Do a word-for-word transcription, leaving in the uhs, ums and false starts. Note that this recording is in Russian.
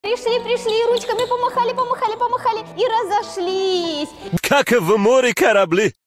Пришли, пришли, ручками помахали, помахали, помахали и разошлись. Как в море корабли.